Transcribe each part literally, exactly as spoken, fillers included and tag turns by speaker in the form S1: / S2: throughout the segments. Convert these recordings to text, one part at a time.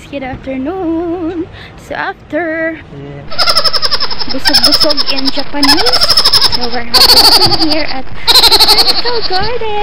S1: good afternoon. So after busog-busog in Japanese, so we're having here at Botanical Garden.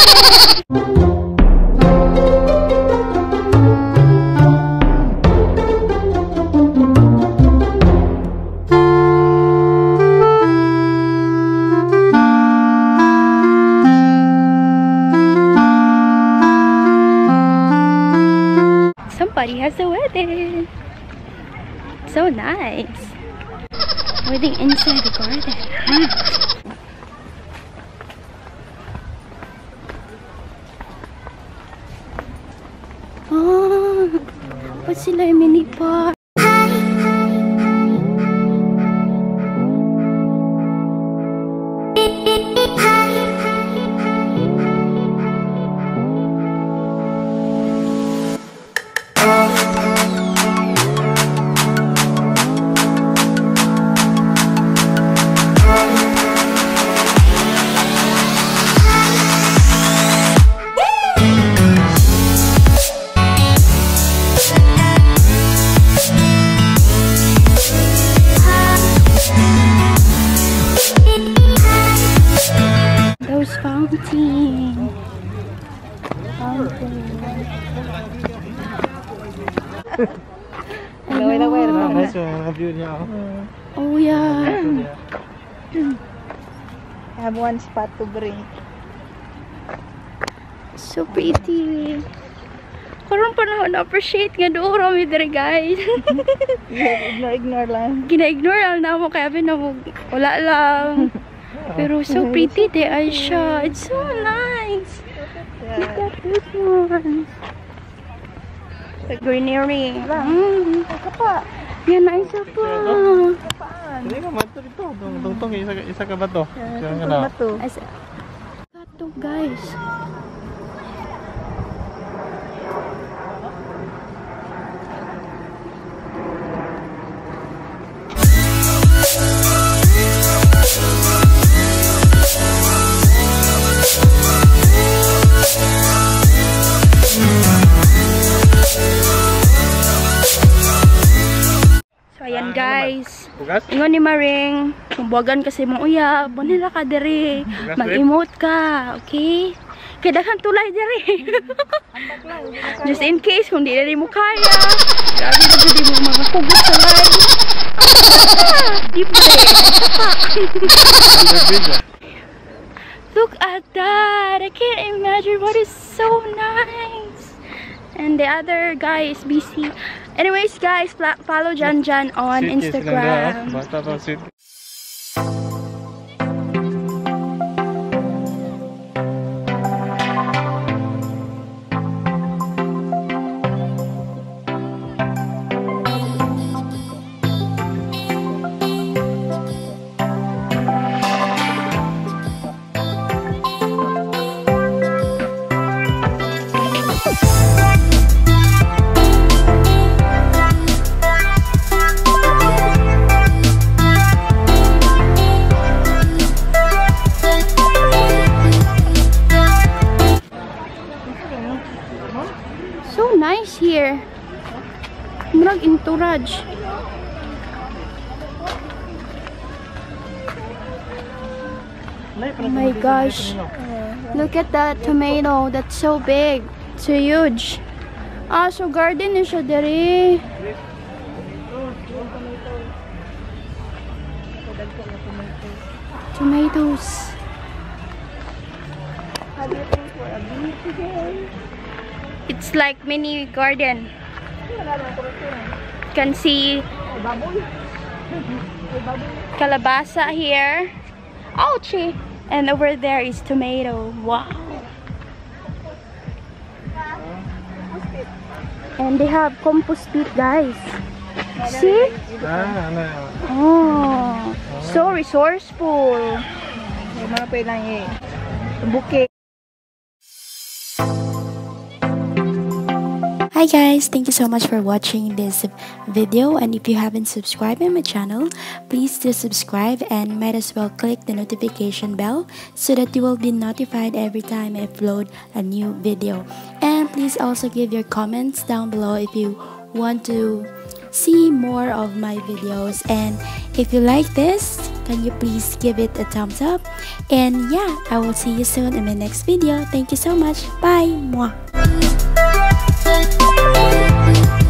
S1: Somebody has a wedding. So nice. Wedding inside the garden. Huh? Oh, what's sila yung mini park? Fountain. Fountain. Oh yeah.
S2: I have one spot to bring.
S1: So pretty. Karon panahon na-appreciate nga doon rami dire guys.
S2: Ignore, ignore lang.
S1: Gina-ignore lang na mo kaya na mo wala lang. Pero so pretty de ay siya. It's so nice. Look at this one. The greenery. Mm. Yan na isa pa.
S3: Hindi ka mato dito. Tungtong isa, isa ka ba to?
S2: Mato.
S1: Mato guys. Ayan guys, ingon ni Maring, kumbuagan kasi mong uya, bunila ka diri, mag-emote ka, okay? Kaya daghan tulay diri. Just in case, kung di na mo kaya, grabe na di mo mga hugot sa live. Di ba? Look at that, I can't imagine what is so nice. And the other guy is busy. Anyways guys, follow Jan Jan on Instagram. So nice here. Murag entourage. Oh my gosh. Look at that tomato. That's so big. So huge. Ah, so garden is siya dere. Tomatoes. It's like mini garden. You can see kalabasa here. Ouchie! And over there is tomato. Wow. And they have compost pit, guys. See? Oh, so resourceful.
S2: Bouquet.
S4: Hi guys, thank you so much for watching this video, and if you haven't subscribed to my channel, please do subscribe and might as well click the notification bell so that you will be notified every time I upload a new video. And please also give your comments down below if you want to see more of my videos. And if you like this, can you please give it a thumbs up? And yeah, I will see you soon in my next video. Thank you so much. Bye. Mwah.